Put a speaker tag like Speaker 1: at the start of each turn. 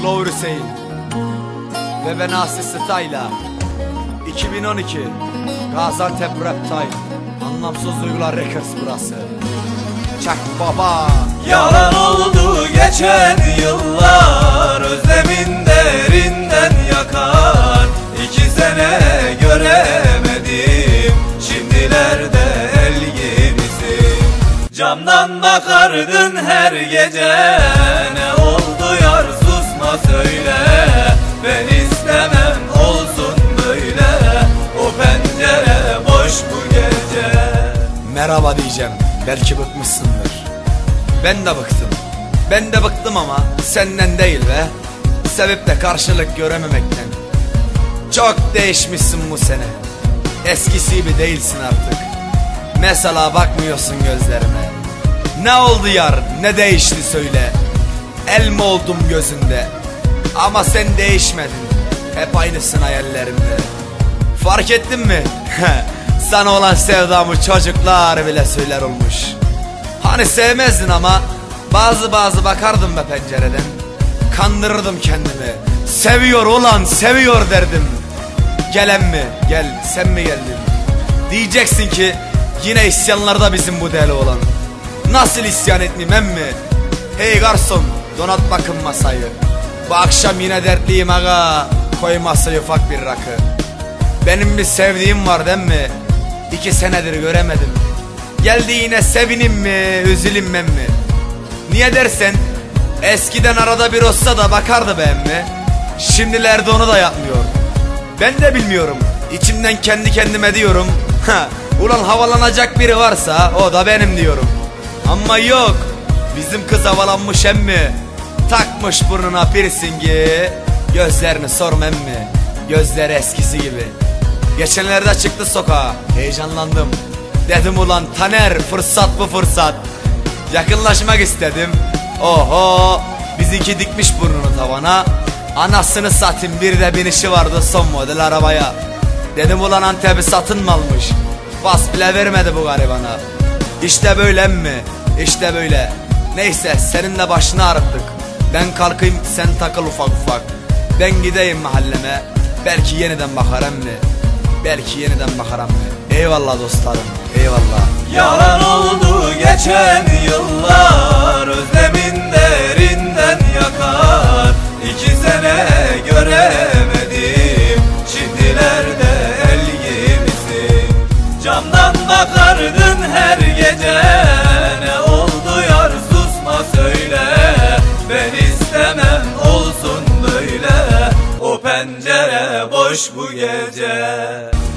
Speaker 1: Slow Hüseyin ve ben Asi Style'a 2012 Gaziantep Rap Time. Anlamsız Duygular Records burası. Çak baba.
Speaker 2: Yalan oldu geçen yıllar, özlemin derinden yakar. 2 sene göremedim, şimdilerde el gibisin. Camdan bakardın her gece, ne oldu yar susma söyle. Ben istemem olsun böyle, o pencere boş bu gece.
Speaker 1: Merhaba diyeceğim, belki bıkmışsındır. Ben de bıktım, ben de bıktım ama senden değil be. Sevip de karşılık görememekten. Çok değişmişsin bu sene, eskisi gibi değilsin artık. Mesela bakmıyorsun gözlerime. Ne oldu yar, ne değişti söyle. El mi oldum gözünde? Ama sen değişmedin, hep aynısın hayallerimde. Fark ettin mi? Sana olan sevdamı çocuklar bile söyler olmuş. Hani sevmezdin ama bazı bakardım be pencereden. Kandırırdım kendimi. Seviyor ulan seviyor derdim. Gelen mi? Gel, sen mi geldin? Diyeceksin ki yine isyanlarda bizim bu deli olan. Nasıl isyan etmeyeyim emmi? Hey garson, donat bakın masayı. Bu akşam yine dertliyim aga, koy masaya ufak bir rakı. Benim bir sevdiğim var değil mi? 2 senedir göremedim. Geldi yine sevinim mi, üzülüm mi? Niye dersen, eskiden arada bir olsa da bakardı be emmi. Şimdilerde onu da yapmıyor. Ben de bilmiyorum, içimden kendi kendime diyorum. Ulan havalanacak biri varsa o da benim diyorum. Ama yok, bizim kız havalanmış emmi. Takmış burnuna piercingi. Gözlerini sorma emmi, gözleri eskisi gibi. Geçenlerde çıktı sokağa, heyecanlandım. Dedim ulan Taner, fırsat bu fırsat. Yakınlaşmak istedim. Oho, bizimki dikmiş burnunu tavana. Anasını satayım, bir de binişi vardı son model arabaya. Dedim ulan Antep'i satın mı almış? Bas bile vermedi bu garibana. İşte böyle mi? İşte böyle. Neyse, senin de başını ağrıttık. Ben kalkayım, sen takıl ufak ufak. Ben gideyim mahalleme, belki yeniden bakarım mı? Belki yeniden bakarım mı? Eyvallah dostlarım, eyvallah.
Speaker 2: Yalan oldu geçen yıllar, özlemin derinden yakar. 2 sene göremedim, şimdilerde el gibisin. Camdan bakardın her gece, ne oldu yar susma söyle. Ben istemem olsun böyle, o pencere boş bu gece.